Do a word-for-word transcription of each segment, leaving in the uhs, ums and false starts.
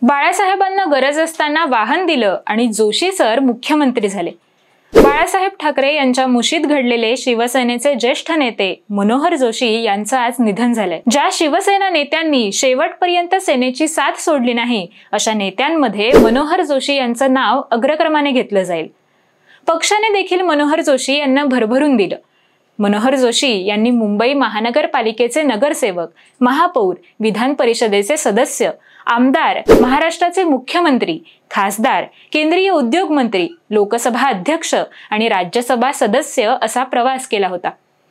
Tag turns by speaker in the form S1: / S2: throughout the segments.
S1: बाळासाहेबांना गरज असताना वाहन दिलं आणि जोशी सर मुख्यमंत्री झाले। बाळासाहेब ठाकरे यांच्या मुशीत घडलेले शिवसेनेचे ज्येष्ठ नेते मनोहर जोशी यांचं आज निधन झालंय। ज्या शिवसेना नेत्यांनी शेवटपर्यंत सेनेची साथ सोडली नाही अशा नेत्यांमध्ये मनोहर जोशी यांचं नाव अग्रक्रमाने घेतलं जाईल। पक्षाने देखील मनोहर जोशी यांना भरभरून दिलं। मनोहर जोशी यांनी मुंबई महानगरपालिकेचे नगरसेवक, महापौर, विधान परिषदेचे सदस्य, आमदार, महाराष्ट्राचे मुख्यमंत्री, खासदार, केंद्रीय उद्योग मंत्री, लोकसभा अध्यक्ष आणि राज्यसभा सदस्य असा प्रवास केला होता।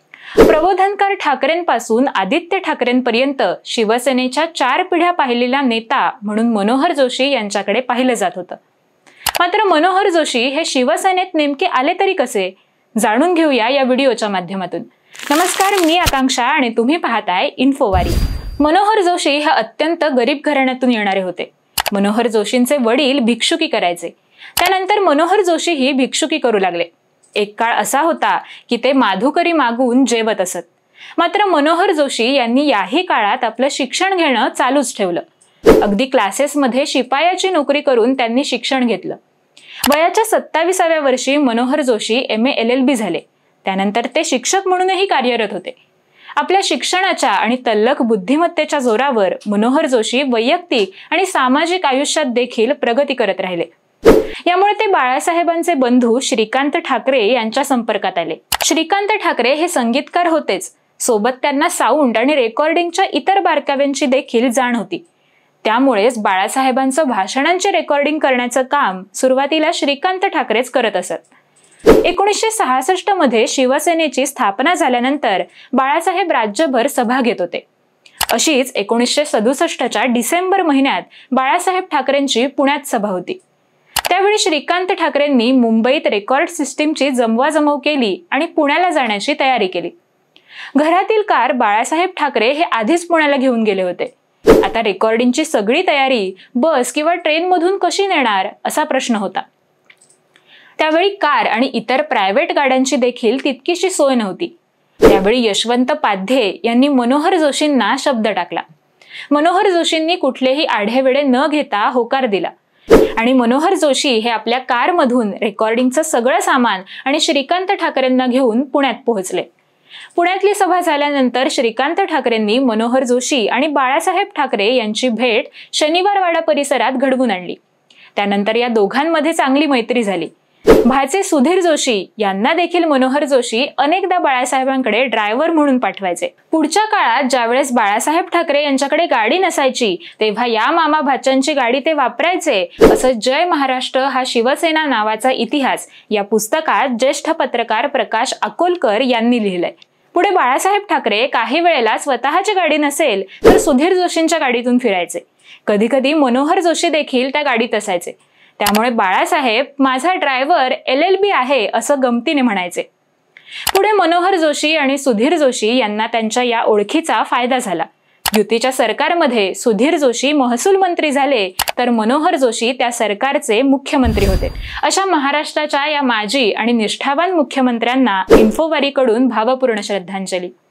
S1: प्रबोधनकार ठाकरेंपासून आदित्य ठाकरेंपर्यंत शिवसेनेच्या चार पिढ्या पाहिलेला नेता म्हणून मनोहर जोशी यांच्याकडे पाहिलं जात होतं। मात्र मनोहर जोशी हे शिवसेनेत नेमके आले तरी कसे, जाणून घेऊया या व्हिडिओच्या माध्यमातून। नमस्कार, मी आकांक्षा आणि तुम्ही पाहताय इन्फोवारी। मनोहर जोशी हे अत्यंत गरीब घराण्यातून येणारे होते। मनोहर जोशींचे वडील भिक्षुकी करायचे। त्यानंतर मनोहर जोशीही भिक्षुकी करू लागले। एक काळ असा होता की ते माधुकरी मागून जेवत असत। मात्र मनोहर जोशी यांनी याही काळात आपलं शिक्षण घेणं चालूच ठेवलं। अगदी क्लासेसमध्ये शिपायाची नोकरी करून त्यांनी शिक्षण घेतलं। वयाच्या सत्ताविसाव्या वर्षी Manohar Joshi M A L L B झाले। त्यानंतर ते शिक्षक म्हणूनही कार्यरत होते। आपल्या शिक्षणाच्या आणि तल्लख बुद्धिमत्तेच्या जोरावर मनोहर जोशी वैयक्तिक आणि सामाजिक आयुष्यात देखील प्रगती करत राहिले। यामुळे ते बाळासाहेबांचे बंधू श्रीकांत ठाकरे यांच्या संपर्कात आले। श्रीकांत ठाकरे हे संगीतकार होतेच, सोबत त्यांना साऊंड आणि रेकॉर्डिंगच्या इतर बारकाव्यांची देखील जाण होती। त्यामुळेच बाळासाहेबांचं भाषणांचे रेकॉर्डिंग करण्याचं काम सुरुवातीला श्रीकांत ठाकरेच करत असत। एकोणीसशे सहासष्ट मध्ये शिवसेनेची स्थापना झाल्यानंतर बाळासाहेब राज्यभर सभा घेत होते। अशीच एकोणीसशे सदुसष्टच्या डिसेंबर महिन्यात बाळासाहेब ठाकरेंची पुण्यात सभा होती। त्यावेळी श्रीकांत ठाकरेंनी मुंबईत रेकॉर्ड सिस्टीमची जमवाजमव केली आणि पुण्याला जाण्याची तयारी केली। घरातील कार बाळासाहेब ठाकरे हे आधीच पुण्याला घेऊन गेले होते। आता रेकॉर्डिंगची सगळी तयारी बस किंवा ट्रेन मधून कशी नेणार असा प्रश्न होता। त्यावेळी कार आणि इतर प्रायव्हेट गाड्यांची देखील तितकीशी सोय नव्हती। त्यावेळी यशवंत पाध्ये यांनी मनोहर जोशींना शब्द टाकला। मनोहर जोशींनी कुठलेही आढेवेढे न घेता होकार दिला आणि मनोहर जोशी हे आपल्या कारमधून रेकॉर्डिंगचं सगळं सामान आणि श्रीकांत ठाकरेंना घेऊन पुण्यात पोहोचले। पुण्यातली सभा झाल्यानंतर श्रीकांत ठाकरेंनी मनोहर जोशी आणि बाळासाहेब ठाकरे यांची भेट शनिवारवाडा परिसरात घडवून आणली। त्यानंतर या दोघांमध्ये चांगली मैत्री झाली। भाचे सुधीर जोशी यांना देखील मनोहर जोशी अनेकदा बाळासाहेबांकडे ड्रायव्हर म्हणून पाठवायचे। पुढच्या काळात ज्यावेळेस बाळासाहेब ठाकरे यांच्याकडे गाडी नसायची तेव्हा या मामा भाच्यांची गाडी ते वापरायचे असं जय महाराष्ट्र हा शिवसेना नावाचा इतिहास या पुस्तकात ज्येष्ठ पत्रकार प्रकाश अकोलकर यांनी लिहिलंय। पुढे बाळासाहेब ठाकरे काही वेळेला स्वतःची गाडी नसेल तर सुधीर जोशींच्या गाडीतून फिरायचे। कधी कधी मनोहर जोशी देखील त्या गाडीत असायचे। त्यामुळे बाळासाहेब माझा ड्रायव्हर एल एल बी आहे असं गमतीने म्हणायचे। पुढे मनोहर जोशी आणि सुधीर जोशी यांना त्यांच्या या ओळखीचा फायदा झाला। युतीच्या सरकारमध्ये सुधीर जोशी महसूल मंत्री झाले तर मनोहर जोशी त्या सरकारचे मुख्यमंत्री होते। अशा महाराष्ट्राच्या या माजी आणि निष्ठावान मुख्यमंत्र्यांना इन्फोवारीकडून भावपूर्ण श्रद्धांजली।